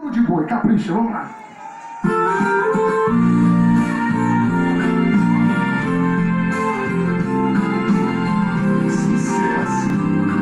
De boi, capricha, vamos lá. Sucesso.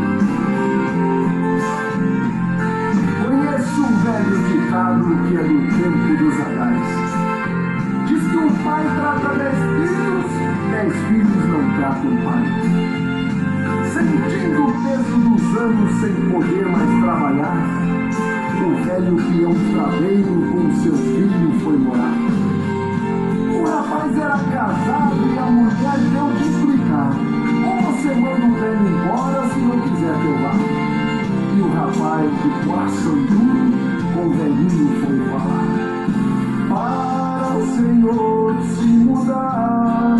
Conheço um velho ditado que é do tempo dos anais. Diz que um pai trata 10 filhos, 10 filhos não tratam o pai. Sentindo o peso dos anos sem poder mais trabalhar, o velho peão traveiro com seu filho foi morar. O rapaz era casado e a mulher deu de explicar: ou você manda o velho embora se não quiser que eu vá. E o rapaz de coração duro com o velhinho foi falar: para o Senhor se mudar,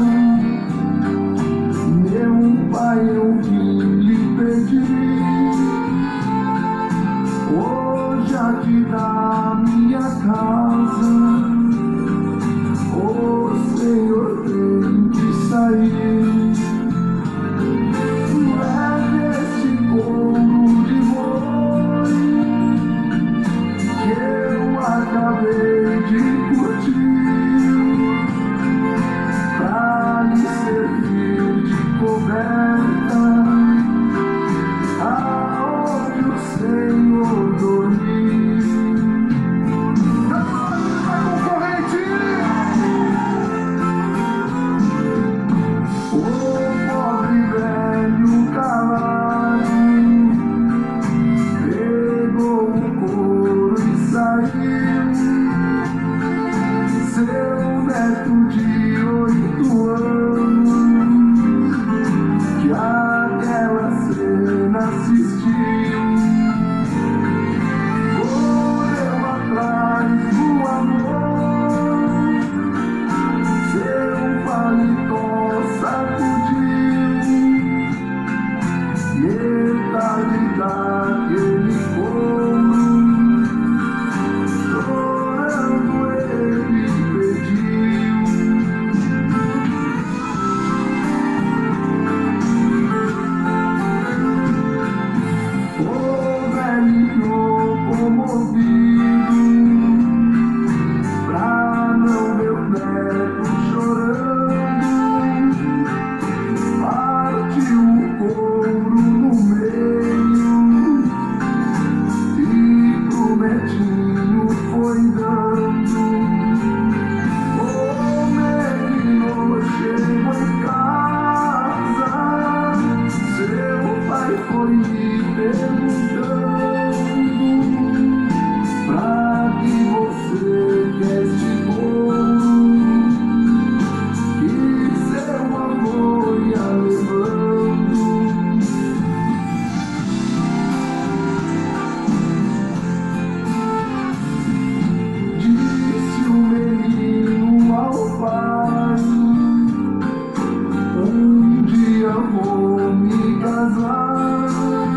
meu pai eu vim lhe pedir, hoje aqui da minha casa o Senhor tem que sair. Leve esse couro de boi que eu acabei de curtir, pra lhe servir de coberta aonde o Senhor dormir. Vai com corrente! O pobre velho calado pegou o couro e saiu. Seu neto de 8 anos que aquela cena assistiu, correu atrás do amor, seu paletó sacudiu, metade daquele couro, chorando ele pediu. O velhinho comovido, pra não ver o neto chorando, partiu o couro no meio e pro netinho foi dando. O menino chegou em casa, seu pai foi lhe perguntando: pra que você quer este couro que seu avô ia levando? Disse o menino ao pai: um dia vou me casar,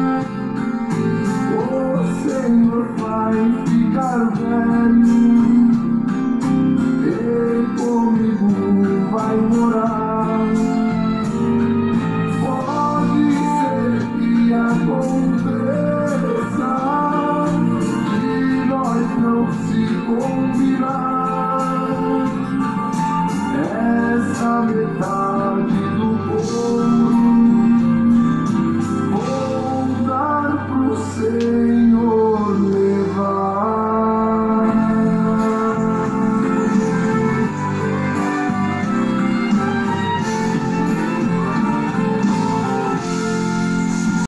o Senhor vai ficar velho e comigo vai morar. Pode ser que aconteça de nós não se combinar, essa metade do povo